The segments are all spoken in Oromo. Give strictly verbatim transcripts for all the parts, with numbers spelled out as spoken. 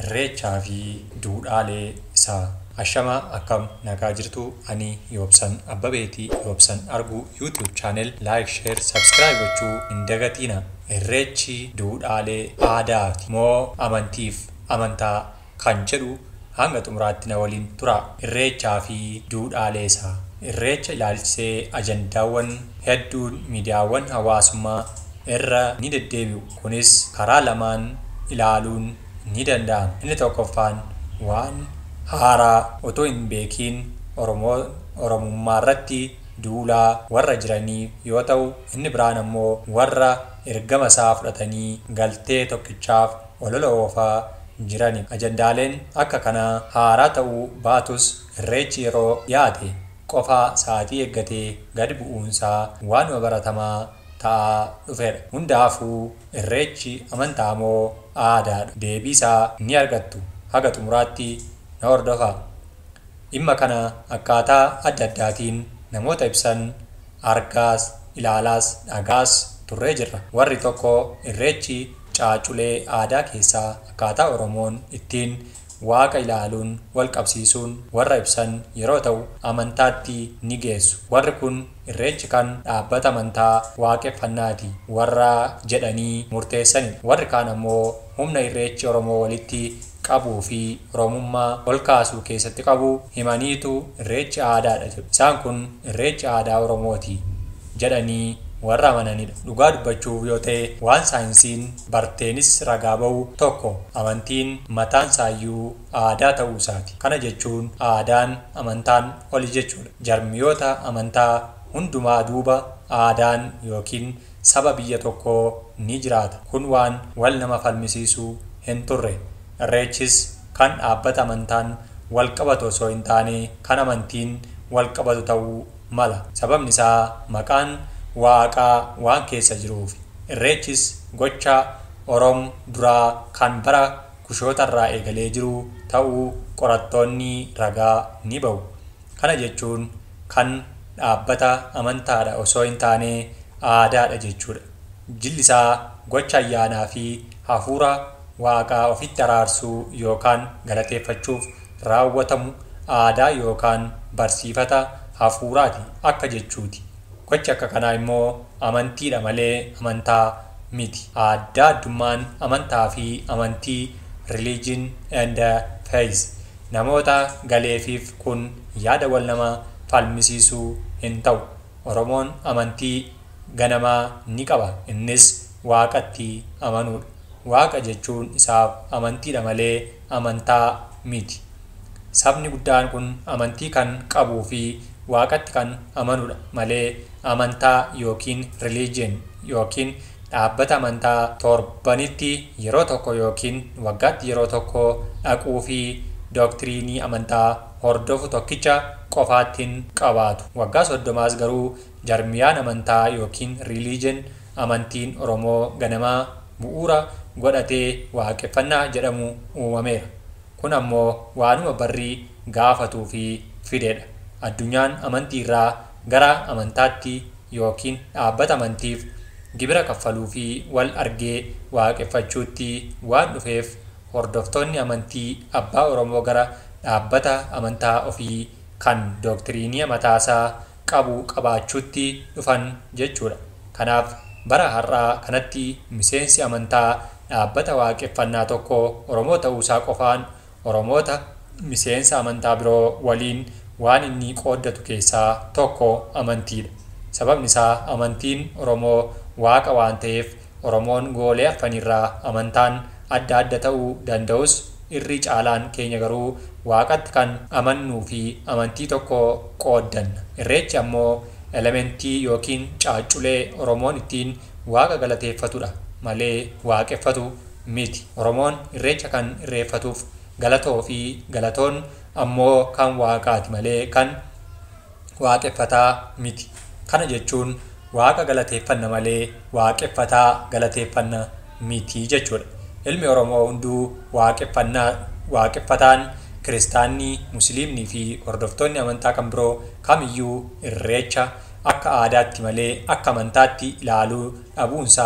irreechaa fi duudhaalee isaa. Ashama akkam nagaa jirtu ani Yoobsan Abbabeetii Yoobsan Arguu YouTube channel like share subscribe gochuu hin dagatina. Irreechi duudhaalee aadaati moo amantiif amantaa kan jedhu hanga xumuraatti na waliin tura. Irreechaa fi duudhaalee isaa. Irreecha ilaalchisee ajandaawwan hedduun miidiyaawwan hawaasummaa irra ni deddeebi'u. Kunis karaa lamaan ilaaluun ni danda'ama. Inni tokkoffaan waan haaraa otoo hin beekiin Oromoo Oromummaa irratti duulaa warra jiranii yoo ta'u, inni biraan ammoo warra ergama isaa fudhatanii galtee tokkichaaf olola oofaa jirani. Ajandaaleen akka kana haaraa ta'uu baatus irreechi yeroo dhiyaate qofaa sa'aatii eeggatee gad bu'uunsaa waanuma baratamaa ta'aa dhufedha. Hundaafuu irreechi amantaa moo aadaadha? Deebii isaa ni argattu. Haga xumuraatti na hordofaa. Dhimma kana akkaataa adda addaatiin namoota ibsan argaas ilaalaas dhagaas turree jirra. Warri tokko irreechi caaculee aadaa keessaa akkaataa Oromoon ittiin waaqa ilaaluun wal qabsiisuun warra ibsan yeroo ta'u, amantaatti ni geessu. Warri kun irreechi kan dhaabbata amantaa waaqeffannaati warra jedhanii murteessanidha. Warri kaan ammoo humna irreechi Oromoo walitti qabuu fi Oromummaa ol kaasuu keessatti qabu himaniitu irreechi aadaadha jedhu. Isaan kun irreechi aadaa Oromooti jedhanii warra amananidha. Dhugaa dubbachuuf yoo ta'e waan saayinsiin barteenis ragaa ba'u tokko amantiin mataan isaayyuu aadaa ta'uu isaati. Kana jechuun aadaan amantaan oli jechuudha. Jarmiyoota amantaa hundumaa duuba aadaan yookiin saba biyya tokkoo ni jiraata. Kun waan wal nama falmisiisuu hin turre. Irreechis kan dhaabbata amantaan wal qabatu osoo hin taane kan amantiin wal qabatu ta'uu mala. Sababni isaa maqaan waaqaa waan keessa jiruuf. Irreechis gocha Oromoo duraa kan bara Kushootarraa eegalee jiru ta'uu qorattoonni ragaa ni ba'u. Kana jechuun kan dhaabbata amantaadha osoo hin taane aadaadha jechuudha. Jilli isaa gocha ayyaanaa fi hafuura waaqaa ofitti araarsuu yookaan galateeffachuuf raawwatamu aadaa yookaan barsiifata hafuuraati akka jechuuti. Gochi akka kanaa immoo amantiidha malee amantaa miti. Adda addummaan amantaa fi amantii religion and faith namoota galeefiif kun yaada wal nama falmisiisuu hin ta'u. Oromoon amantii ganamaa ni qaba. Innis waaqatti amanuudha. Waaqa jechuun isaaf amantiidha malee amantaa miti. Sabni guddaan kun amantii kan qabuu fi waaqatti kan amanuudha malee amantaa yookiin religion yookiin dhaabbata amantaa torbanitti yeroo tokko yookiin waggaatti yeroo tokko dhaquu fi doktiriinii amantaa hordofu tokkicha qofaattiin qabaatu. Waggaa soddomaas garuu jarmiyaan amantaa yookiin religion amantiin Oromoo ganamaa bu'uura godhatee waaqeffannaa jedhamu uumameera. Kun ammoo waanuma barrii gaafatuu fi fidedha. Addunyaan amantii irraa gara amantaatti yookiin dhaabbata amantiif gibira kaffaluu fi wal argee waaqeffachuutti waan dhufeef hordoftoonni amantii abbaa Oromoo gara dhaabbata amantaa ofii kan doktiriinii mataasaa qabu qabaachuutti dhufan jechuudha. Kanaaf bara har'aa kanatti miseensi amantaa dhaabbata waaqeffannaa tokko Oromoo ta'uusaa qofaan Oromoota miseensa amantaa biroo waliin waan inni qooddatu keessaa tokko amantiidha. Sababni isaa amantiin Oromoo waaqa waan ta'eef Oromoon goolee afranirraa amantaan adda adda ta'uu danda'us irri caalaan keenya garuu waaqatti kan amannuu fi amantii tokko qooddanna. Irreechi ammoo elementii yookiin caacculee Oromoon ittiin waaqa galateeffatudha malee waaqeffatu miti. Oromoon irreecha kan irreeffatuuf galatoo fi galatoon ammoo kan waaqaati malee kan waaqeffataa miti. Kana jechuun waaqa galateeffanna malee waaqeffataa galateeffanna miti jechuudha. Ilmi Oromoo hunduu waaqeffannaa waaqeffataan kiristaanni, musliimnii fi hordoftoonni amantaa kan biroo kamiyyuu irreecha akka aadaatti malee akka amantaatti ilaaluu dhabuunsaa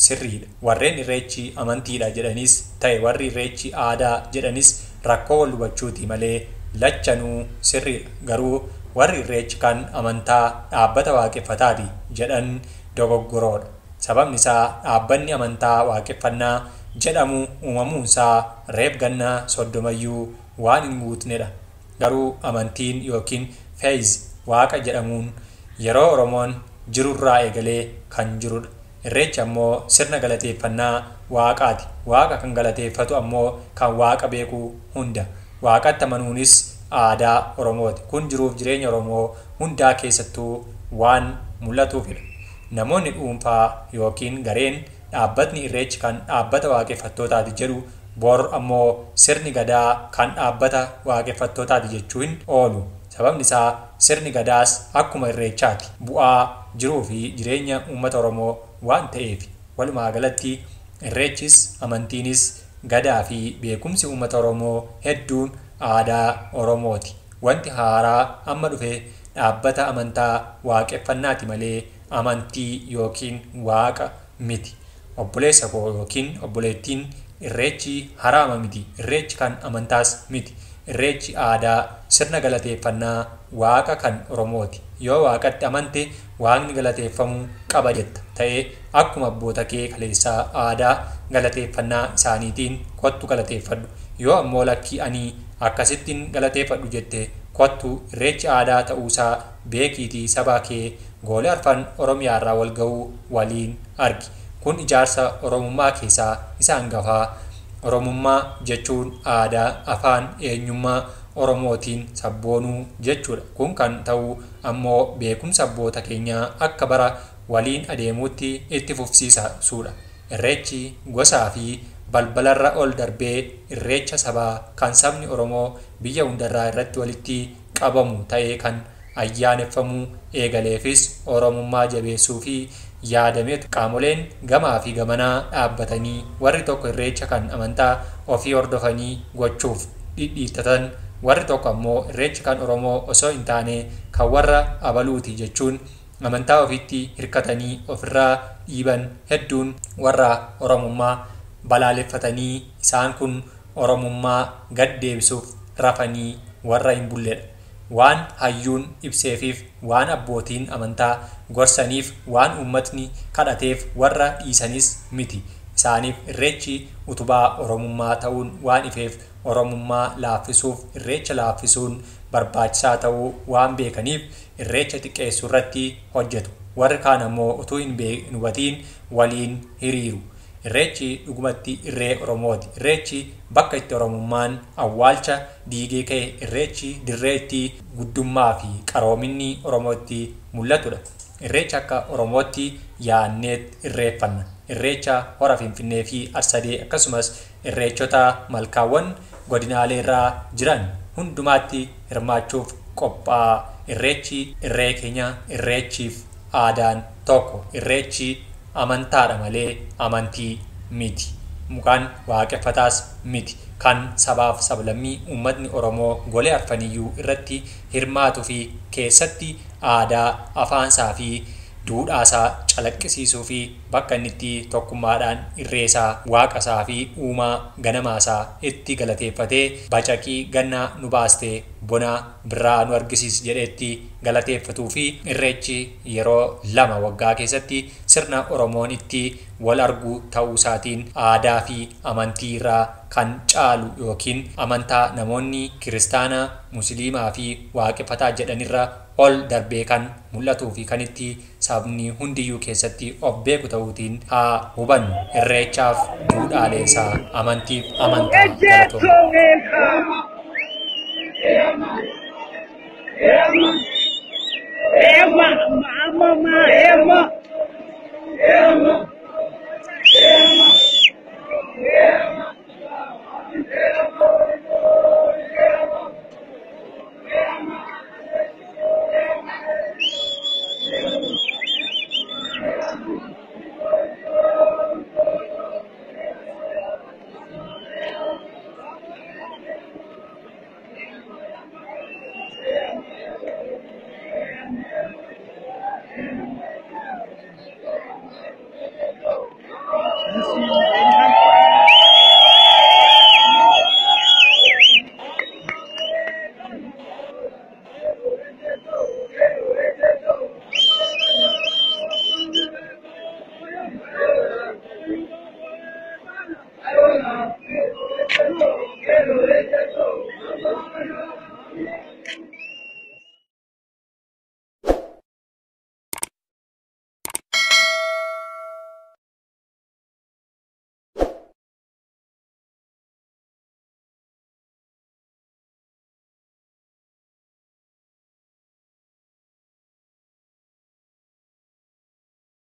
sirriidha. Warreen irreechi amantiidha jedhanis ta'e warri irreechi aadaa jedhanis rakkoo wal hubachuuti malee lachanuu sirriidha. Garuu warri irreechi kan amantaa dhaabbata waaqeffataati jedhan dogoggoroodha. Sababni isaa dhaabbanni amantaa waaqeffannaa jedhamu uumamuun isaa reef gannaa soddomayyuu waan hin guutnedha. Garuu amantiin yookiin feez waaqa jedhamuun yeroo Oromoon jirurraa eegalee kan jirudha. Irreechi ammoo sirna galateeffannaa waaqaati. Waaqa kan galateeffatu ammoo kan waaqa beeku hunda. Waaqatti amanuunis aadaa Oromooti. Kun jiruuf jireenya Oromoo hundaa keessattuu waan mul'atuufidha. Namoonni dhuunfaa yookiin gareen dhaabbatni irreechi kan dhaabbata waaqeffattootaati jedhu bor ammoo sirni gadaa kan dhaabbata waaqeffattootaati jechuu hin oolu. Sababni isaa sirni gadaas akkuma irreechaati. Bu'aa jiruu fi jireenya uummata Oromoo waan ta'eef walumaa galatti irreechis amantiinis gadaa fi beekumsi uummata Oromoo hedduun aadaa Oromooti. Wanti haaraa amma dhufe dhaabbata amantaa waaqeffannaati malee amantii yookiin waaqa miti. Obboleessa koo yookiin obboleettiin irreechi haraama miti. Irreechi kan amantaas miti. Irreechi aadaa sirna galateeffannaa waaqa kan Oromooti. Yoo waaqatti amante waaqni galateeffamuu qaba jetta ta'ee akkuma abboota kee kaleessaa aadaa galateeffannaa isaaniitiin kottu galateeffadhu. Yoo ammoo lakkii ani akkasittiin galateeffadhu jette kottu irreechi aadaa ta'uusaa beekiitii sabaa kee goolee arfan Oromiyaarraa wal ga'uu waliin argi. Kun ijaarsa Oromummaa keessaa isa hangafaa. Oromummaa jechuun aadaa, afaan, eenyummaa Oromootiin sabboonuu jechuudha. Kun kan ta'u ammoo beekumsa abboota keenyaa akka bara waliin adeemuutti itti fufsiisuudha. Irreechi gosaa fi balbalarra ol darbee irreecha sabaa kan sabni Oromoo biyya hundarraa irratti walitti qabamu ta'ee kan ayyaaneffamuu eegaleefis Oromummaa jabeessuu fi yaadameetu. Qaamoleen gamaa fi gamanaa dhaabbatanii warri tokko irreecha kan amantaa ofii hordofanii gochuuf dhidhiittatan, warri tokko ammoo irreechi kan Oromoo osoo hin taane kan warra abaluuti jechuun amantaa ofiitti hirkatanii ofirraa dhiiban hedduun warra Oromummaa balaaleffatanii isaan kun Oromummaa gad deebisuuf rafanii warra hin bulledha. Waan hayyuun ibseefiif, waan abbootiin amantaa gorsaniif, waan uummatni kadhateef warra dhiisanis miti. Isaaniif irreechi utubaa Oromummaa ta'uun waan ifeef Oromummaa laaffisuuf irreecha laaffisuun barbaachisaa ta'uu waan beekaniif irreecha xiqqeessuu irratti hojjetu. Warri kaan ammoo utuu hin hubatiin waliin hiriiru. Irreechi dhugumatti irree Oromooti. Irreechi bakka itti Oromummaan awwaalcha diigee ka'e. Irreechi dirree itti guddummaa fi qaroominni Oromootti mul'atudha. Irreecha akka Oromootti yaanneet irreeffanna. Irreecha hora Finfinnee fi Arsadee akkasumas irreechota malkaawwan godinaalee irraa jiran hundumaatti hirmaachuuf qophaa'a. Irreechi irree keenya. Irreechiif aadaan tokko. Irreechi amantaadha malee amantii miti. Mukaan waaqeffataas miti. Kan sabaaf sablammii uummatni Oromoo golee arfaniyyuu irratti hirmaatuu fi keessatti aadaa, afaansaa fi duudhaasaa calaqqisiisuu fi bakka inni itti tokkummaadhaan irreesaa, waaqasaa fi uumaa ganamaasaa itti galateeffatee bacaqii gannaa nu baastee bona biraa nu argisiis jedheetti galateeffatuu fi irreechi yeroo lama waggaa keessatti sirna Oromoon itti wal argu ta'uu isaatiin aadaa fi amantii irraa kan caalu yookiin amantaa namoonni kiristaanaa, musliimaa fi waaqeffataa jedhanirra ol darbee kan mul'atuu fi kan itti sabni hundiyyuu keessatti of beeku ta'uutiin haa hubannu. Irreechaaf duudhaalee isaa amantiif amantaa galatoomna. Emma, mama, Emma, Emma, Emma, Emma, Emma.